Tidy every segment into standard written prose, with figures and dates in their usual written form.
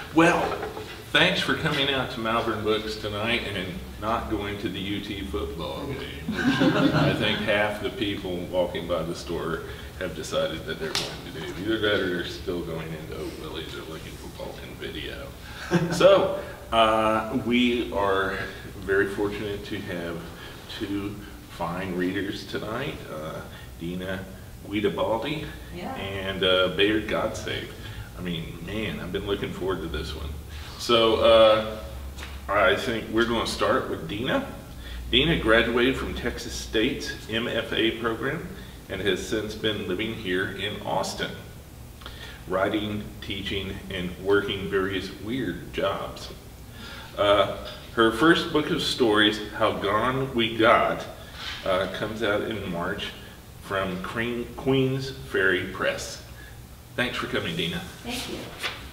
Well, thanks for coming out to Malvern Books tonight and not going to the UT football game, which I think half the people walking by the store have decided that they're going to do. Either that or they're still going into Oak Willie's or looking for Vulcan Video. So, we are very fortunate to have two fine readers tonight, Dina Guidabaldi and Bayard Godsave. I mean, man, I've been looking forward to this one. So I think we're going to start with Dina. Dina graduated from Texas State's MFA program and has since been living here in Austin, writing, teaching, and working various weird jobs. Her first book of stories, How Gone We Got, comes out in March from Queens Ferry Press. Thanks for coming, Dina. Thank you.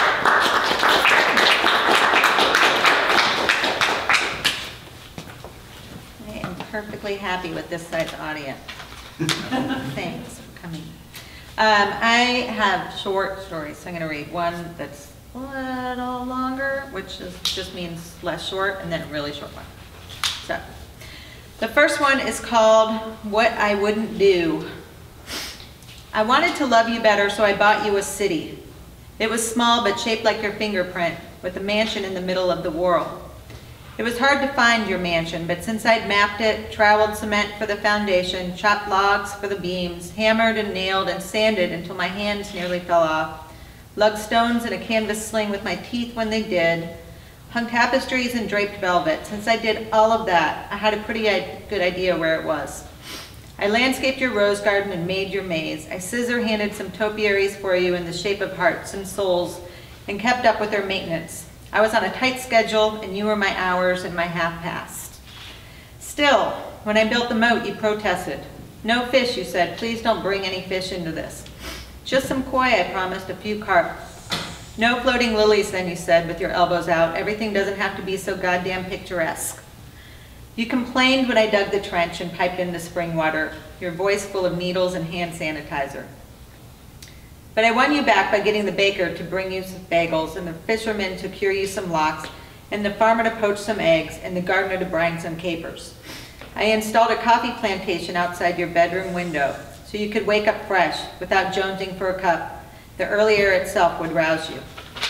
I am perfectly happy with this size audience. Thanks for coming. I have short stories, so I'm going to read one that's a little longer, which just means less short, and then a really short one. So, the first one is called What I Wouldn't Do. I wanted to love you better, so I bought you a city. It was small but shaped like your fingerprint, with a mansion in the middle of the world. It was hard to find your mansion, but since I'd mapped it, troweled cement for the foundation, chopped logs for the beams, hammered and nailed and sanded until my hands nearly fell off, lugged stones in a canvas sling with my teeth when they did, hung tapestries and draped velvet. Since I did all of that, I had a pretty good idea where it was. I landscaped your rose garden and made your maze. I scissor-handed some topiaries for you in the shape of hearts and souls and kept up with their maintenance. I was on a tight schedule and you were my hours and my half past. Still, when I built the moat, you protested. No fish, you said. Please don't bring any fish into this. Just some koi, I promised, a few carp. No floating lilies, then you said, with your elbows out. Everything doesn't have to be so goddamn picturesque. You complained when I dug the trench and piped in the spring water, your voice full of needles and hand sanitizer. But I won you back by getting the baker to bring you some bagels, and the fisherman to cure you some lox, and the farmer to poach some eggs, and the gardener to brine some capers. I installed a coffee plantation outside your bedroom window, so you could wake up fresh, without jonesing for a cup. The early air itself would rouse you.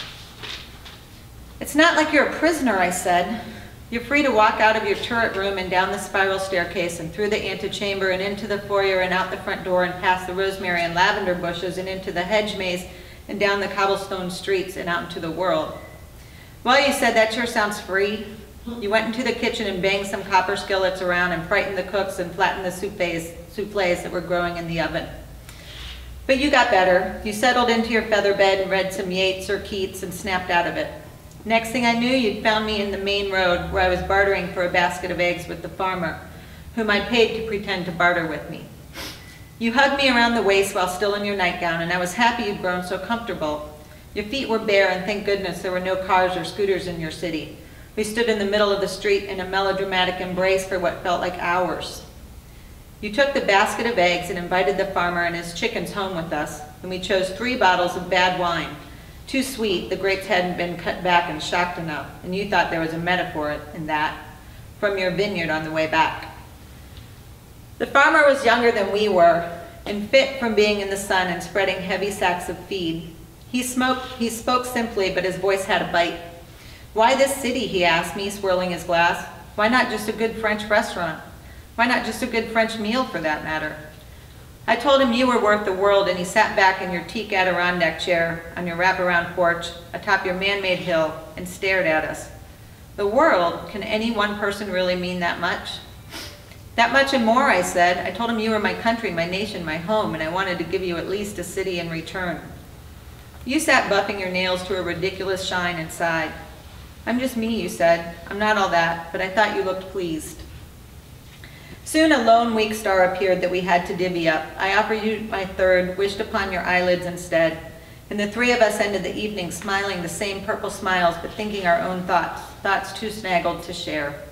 It's not like you're a prisoner, I said. You're free to walk out of your turret room and down the spiral staircase and through the antechamber and into the foyer and out the front door and past the rosemary and lavender bushes and into the hedge maze and down the cobblestone streets and out into the world. Well, you said, that sure sounds free. You went into the kitchen and banged some copper skillets around and frightened the cooks and flattened the souffles that were growing in the oven. But you got better. You settled into your feather bed and read some Yeats or Keats and snapped out of it. Next thing I knew, you'd found me in the main road where I was bartering for a basket of eggs with the farmer, whom I paid to pretend to barter with me. You hugged me around the waist while still in your nightgown, and I was happy you'd grown so comfortable. Your feet were bare, and thank goodness there were no cars or scooters in your city. We stood in the middle of the street in a melodramatic embrace for what felt like hours. You took the basket of eggs and invited the farmer and his chickens home with us, and we chose 3 bottles of bad wine. Too sweet, the grapes hadn't been cut back and shocked enough, and you thought there was a metaphor in that, from your vineyard on the way back. The farmer was younger than we were, and fit from being in the sun and spreading heavy sacks of feed. He spoke simply, but his voice had a bite. Why this city, he asked me, swirling his glass. Why not just a good French restaurant? Why not just a good French meal, for that matter? I told him you were worth the world, and he sat back in your teak Adirondack chair on your wraparound porch atop your man-made hill and stared at us. The world? Can any one person really mean that much? That much and more, I said. I told him you were my country, my nation, my home, and I wanted to give you at least a city in return. You sat buffing your nails to a ridiculous shine and sighed. I'm just me, you said. I'm not all that, but I thought you looked pleased. Soon a lone weak star appeared that we had to divvy up. I offered you my third, wished upon your eyelids instead, and the 3 of us ended the evening smiling the same purple smiles, but thinking our own thoughts too snaggled to share.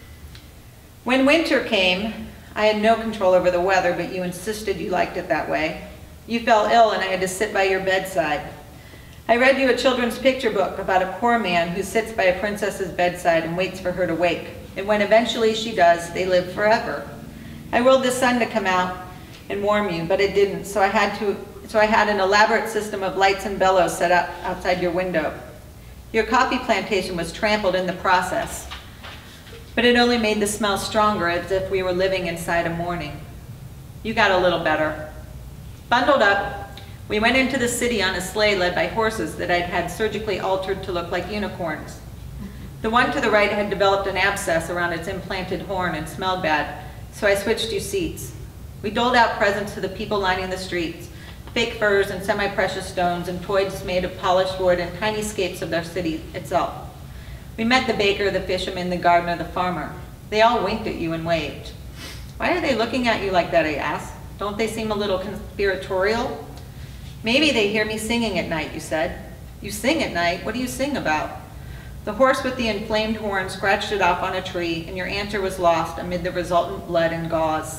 When winter came, I had no control over the weather, but you insisted you liked it that way. You fell ill and I had to sit by your bedside. I read you a children's picture book about a poor man who sits by a princess's bedside and waits for her to wake. And when eventually she does, they live forever. I willed the sun to come out and warm you, but it didn't, so I had an elaborate system of lights and bellows set up outside your window. Your coffee plantation was trampled in the process, but it only made the smell stronger, as if we were living inside a morning. You got a little better. Bundled up, we went into the city on a sleigh led by horses that I'd had surgically altered to look like unicorns. The one to the right had developed an abscess around its implanted horn and smelled bad, so I switched you seats. We doled out presents to the people lining the streets, fake furs and semi-precious stones and toys made of polished wood and tiny scapes of their city itself. We met the baker, the fisherman, the gardener, the farmer. They all winked at you and waved. Why are they looking at you like that, I asked. Don't they seem a little conspiratorial? Maybe they hear me singing at night, you said. You sing at night? What do you sing about? The horse with the inflamed horn scratched it off on a tree, and your answer was lost amid the resultant blood and gauze.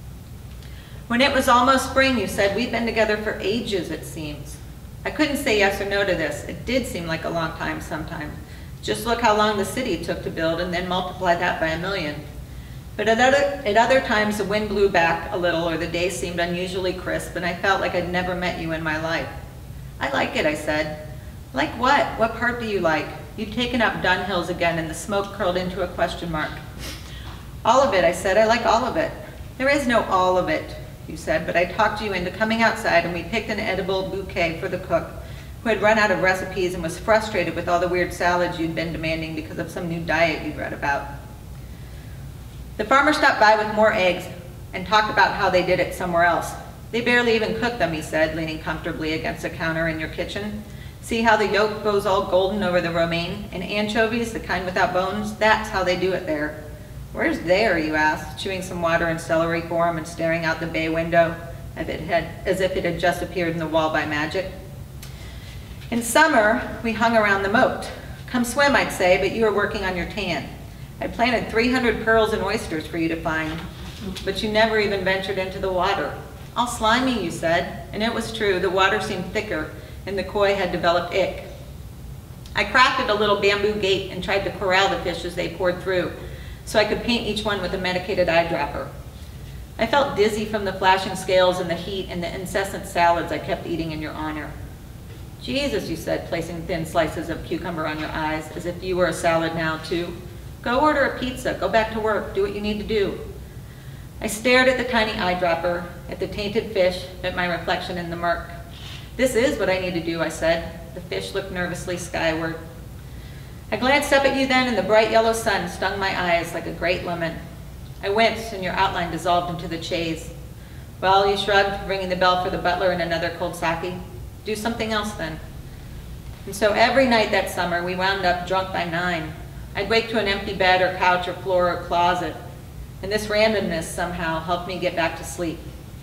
When it was almost spring, you said, we've been together for ages, it seems. I couldn't say yes or no to this. It did seem like a long time sometimes. Just look how long the city took to build and then multiply that by 1,000,000. But at other times, the wind blew back a little or the day seemed unusually crisp, and I felt like I'd never met you in my life. I like it, I said. Like what? What part do you like? You'd taken up Dunhills again, and the smoke curled into a question mark. All of it, I said. I like all of it. There is no all of it, you said, but I talked you into coming outside, and we picked an edible bouquet for the cook, who had run out of recipes and was frustrated with all the weird salads you'd been demanding because of some new diet you'd read about. The farmer stopped by with more eggs and talked about how they did it somewhere else. They barely even cook them, he said, leaning comfortably against the counter in your kitchen. See how the yolk goes all golden over the romaine? And anchovies, the kind without bones, that's how they do it there. Where's there, you asked, chewing some water and celery for him and staring out the bay window as if it had just appeared in the wall by magic. In summer, we hung around the moat. Come swim, I'd say, but you were working on your tan. I planted 300 pearls and oysters for you to find, but you never even ventured into the water. All slimy, you said, and it was true. The water seemed thicker, and the koi had developed ick. I crafted a little bamboo gate and tried to corral the fish as they poured through, so I could paint each one with a medicated eyedropper. I felt dizzy from the flashing scales and the heat and the incessant salads I kept eating in your honor. Jesus, you said, placing thin slices of cucumber on your eyes, as if you were a salad now, too. Go order a pizza, go back to work, do what you need to do. I stared at the tiny eyedropper, at the tainted fish, at my reflection in the murk. This is what I need to do, I said. The fish looked nervously skyward. I glanced up at you then, and the bright yellow sun stung my eyes like a great lemon. I winced, and your outline dissolved into the chaise. Well, you shrugged, ringing the bell for the butler and another cold sake. Do something else then. And so every night that summer, we wound up drunk by 9. I'd wake to an empty bed or couch or floor or closet, and this randomness somehow helped me get back to sleep.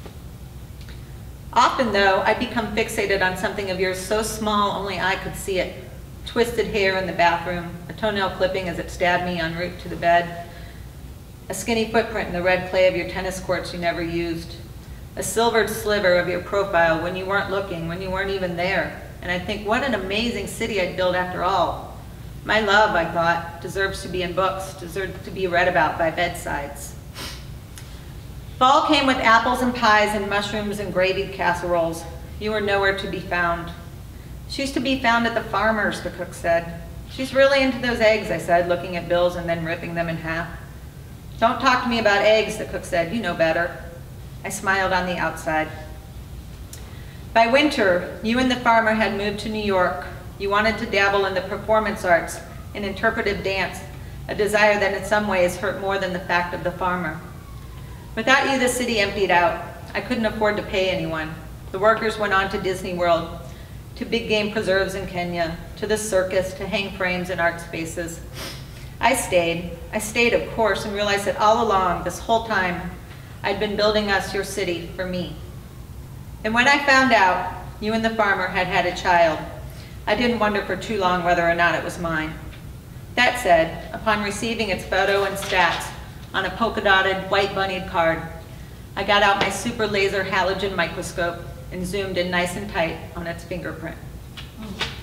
Often, though, I'd become fixated on something of yours so small only I could see it. Twisted hair in the bathroom, a toenail clipping as it stabbed me en route to the bed, a skinny footprint in the red clay of your tennis courts you never used, a silvered sliver of your profile when you weren't looking, when you weren't even there. And I'd think, what an amazing city I'd built after all. My love, I thought, deserves to be in books, deserves to be read about by bedsides. Fall came with apples and pies and mushrooms and gravy casseroles. You were nowhere to be found. She's to be found at the farmer's, the cook said. She's really into those eggs, I said, looking at bills and then ripping them in half. Don't talk to me about eggs, the cook said. You know better. I smiled on the outside. By winter, you and the farmer had moved to New York. You wanted to dabble in the performance arts, in interpretive dance, a desire that in some ways hurt more than the fact of the farmer. Without you, the city emptied out. I couldn't afford to pay anyone. The workers went on to Disney World, to big game preserves in Kenya, to the circus, to hang frames in art spaces. I stayed, of course, and realized that all along, this whole time, I'd been building us your city for me. And when I found out you and the farmer had had a child, I didn't wonder for too long whether or not it was mine. That said, upon receiving its photo and stats on a polka-dotted, white-bunnied card, I got out my super laser halogen microscope and zoomed in nice and tight on its fingerprint.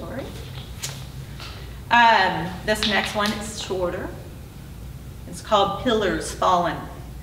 story. This next one is shorter. It's called Pillars Fallen.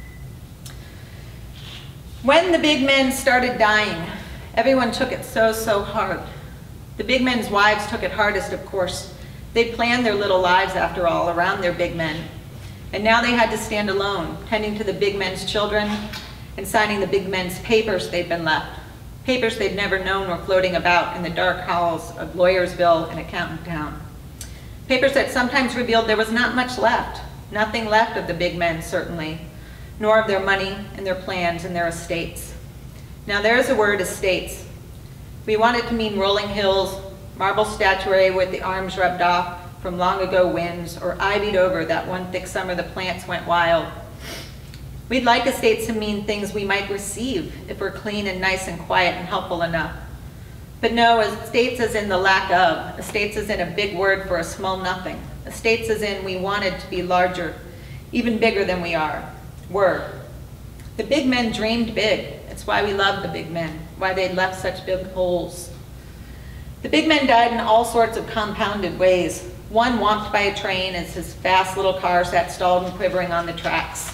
When the big men started dying, everyone took it so hard. The big men's wives took it hardest, of course. They planned their little lives, after all, around their big men. And now they had to stand alone, tending to the big men's children and signing the big men's papers they'd been left. Papers they'd never known were floating about in the dark halls of Lawyersville and Accountant Town. Papers that sometimes revealed there was not much left. Nothing left of the big men, certainly, nor of their money and their plans and their estates. Now there's the word estates. We want it to mean rolling hills, marble statuary with the arms rubbed off from long ago winds, or ivied over that one thick summer the plants went wild. We'd like estates to mean things we might receive if we're clean and nice and quiet and helpful enough. But no, estates as in the lack of, estates as in a big word for a small nothing. Estates as in we wanted to be larger, even bigger than we were. The big men dreamed big. It's why we loved the big men, why they left such big holes. The big men died in all sorts of compounded ways. One whomped by a train as his fast little car sat stalled and quivering on the tracks.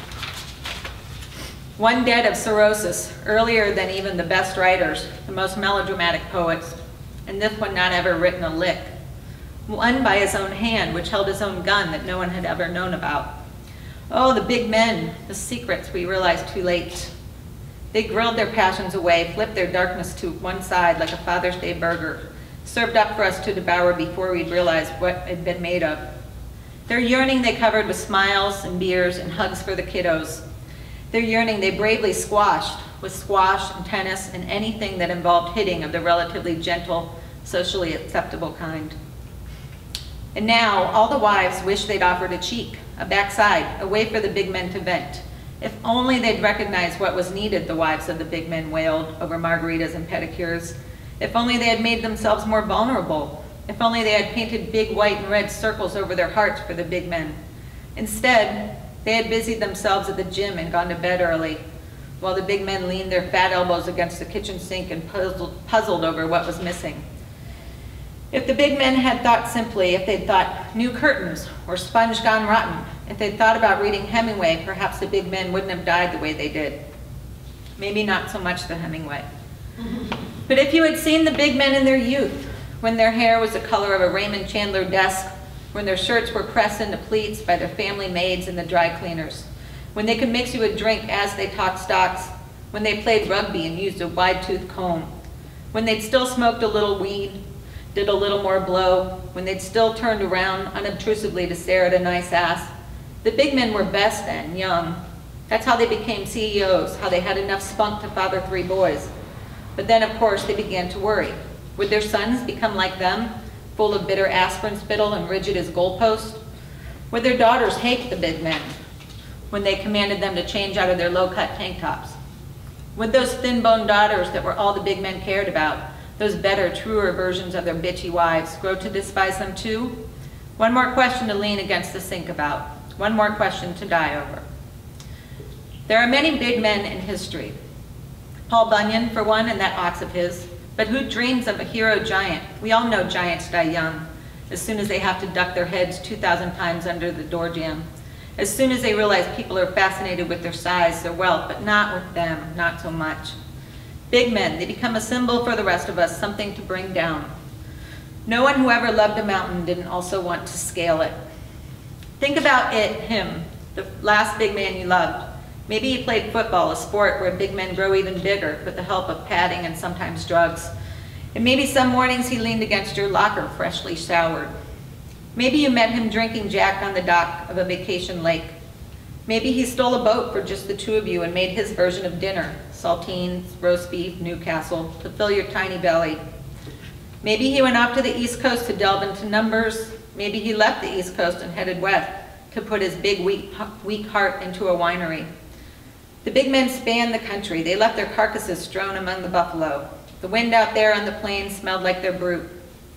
One dead of cirrhosis, earlier than even the best writers, the most melodramatic poets, and this one not ever written a lick. One by his own hand, which held his own gun that no one had ever known about. Oh, the big men, the secrets we realized too late. They grilled their passions away, flipped their darkness to one side like a Father's Day burger, served up for us to devour before we'd realized what it had been made of. Their yearning they covered with smiles and beers and hugs for the kiddos. Their yearning they bravely squashed with squash and tennis and anything that involved hitting of the relatively gentle, socially acceptable kind. And now, all the wives wish they'd offered a cheek, a backside, a way for the big men to vent. If only they'd recognized what was needed, the wives of the big men wailed over margaritas and pedicures. If only they had made themselves more vulnerable. If only they had painted big white and red circles over their hearts for the big men. Instead, they had busied themselves at the gym and gone to bed early, while the big men leaned their fat elbows against the kitchen sink and puzzled over what was missing. If the big men had thought simply, if they'd thought new curtains or sponge gone rotten, if they'd thought about reading Hemingway, perhaps the big men wouldn't have died the way they did. Maybe not so much the Hemingway. But if you had seen the big men in their youth, when their hair was the color of a Raymond Chandler desk, when their shirts were pressed into pleats by their family maids and the dry cleaners, when they could mix you a drink as they talked stocks, when they played rugby and used a wide-toothed comb, when they'd still smoked a little weed, did a little more blow, when they'd still turned around unobtrusively to stare at a nice ass. The big men were best then, young. That's how they became CEOs, how they had enough spunk to father 3 boys. But then, of course, they began to worry. Would their sons become like them, full of bitter aspirin spittle and rigid as goalposts? Would their daughters hate the big men when they commanded them to change out of their low-cut tank tops? Would those thin-boned daughters that were all the big men cared about, those better, truer versions of their bitchy wives, grow to despise them too? One more question to lean against the sink about. One more question to die over. There are many big men in history. Paul Bunyan, for one, and that ox of his. But who dreams of a hero giant? We all know giants die young, as soon as they have to duck their heads 2,000 times under the door jamb. As soon as they realize people are fascinated with their size, their wealth, but not with them, not so much. Big men, they become a symbol for the rest of us, something to bring down. No one who ever loved a mountain didn't also want to scale it. Think about him, the last big man you loved. Maybe he played football, a sport where big men grow even bigger with the help of padding and sometimes drugs. And maybe some mornings he leaned against your locker, freshly showered. Maybe you met him drinking Jack on the dock of a vacation lake. Maybe he stole a boat for just the 2 of you and made his version of dinner, saltines, roast beef, Newcastle, to fill your tiny belly. Maybe he went off to the East Coast to delve into numbers. Maybe he left the East Coast and headed west to put his big, weak heart into a winery. The big men spanned the country. They left their carcasses strewn among the buffalo. The wind out there on the plains smelled like their brute.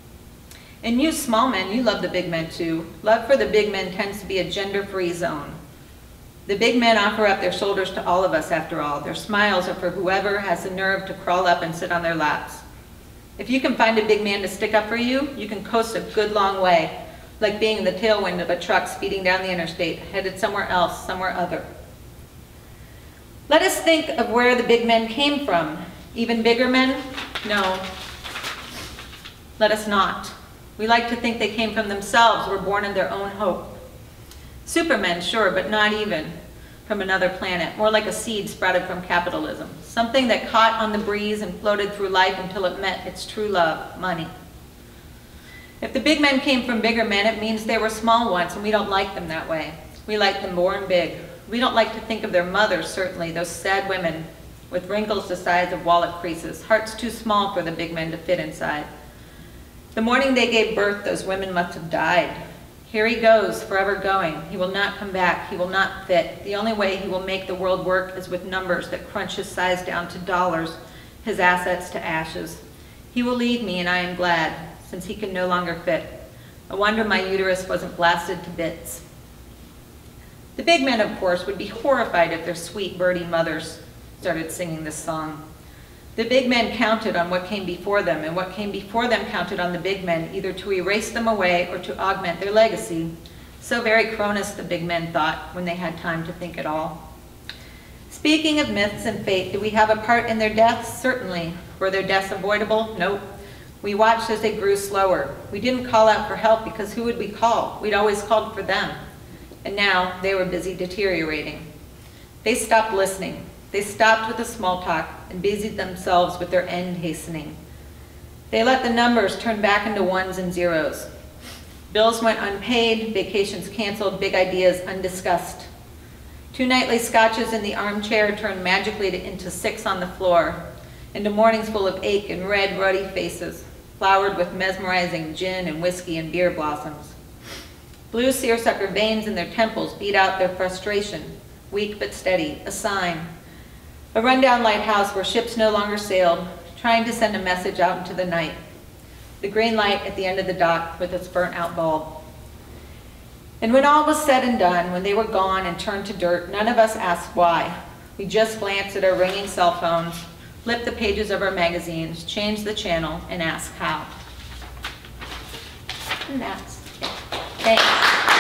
And you small men, you love the big men too. Love for the big men tends to be a gender-free zone. The big men offer up their shoulders to all of us after all. Their smiles are for whoever has the nerve to crawl up and sit on their laps. If you can find a big man to stick up for you, you can coast a good long way, like being in the tailwind of a truck speeding down the interstate, headed somewhere else, somewhere other. Let us think of where the big men came from. Even bigger men? No. Let us not. We like to think they came from themselves, were born in their own hope. Supermen, sure, but not even from another planet, more like a seed sprouted from capitalism, something that caught on the breeze and floated through life until it met its true love, money. If the big men came from bigger men, it means they were small ones, and we don't like them that way. We like them born big. We don't like to think of their mothers, certainly, those sad women with wrinkles the size of wallet creases, hearts too small for the big men to fit inside. The morning they gave birth, those women must have died. Here he goes, forever going. He will not come back. He will not fit. The only way he will make the world work is with numbers that crunch his size down to dollars, his assets to ashes. He will leave me, and I am glad, since he can no longer fit. I wonder my uterus wasn't blasted to bits. The big men, of course, would be horrified if their sweet birdie mothers started singing this song. The big men counted on what came before them, and what came before them counted on the big men, either to erase them away or to augment their legacy. So very Cronus, the big men thought, when they had time to think at all. Speaking of myths and fate, do we have a part in their deaths? Certainly. Were their deaths avoidable? Nope. We watched as they grew slower. We didn't call out for help because who would we call? We'd always called for them. And now they were busy deteriorating. They stopped listening. They stopped with the small talk and busied themselves with their end hastening. They let the numbers turn back into ones and zeros. Bills went unpaid, vacations canceled, big ideas undiscussed. 2 nightly scotches in the armchair turned magically into 6 on the floor, into mornings full of ache and red, ruddy faces, flowered with mesmerizing gin and whiskey and beer blossoms. Blue seersucker veins in their temples beat out their frustration, weak but steady, a sign. A rundown lighthouse where ships no longer sailed, trying to send a message out into the night. The green light at the end of the dock with its burnt-out bulb. And when all was said and done, when they were gone and turned to dirt, none of us asked why. We just glanced at our ringing cell phones, flipped the pages of our magazines, changed the channel, and asked how. And that's it. Thanks.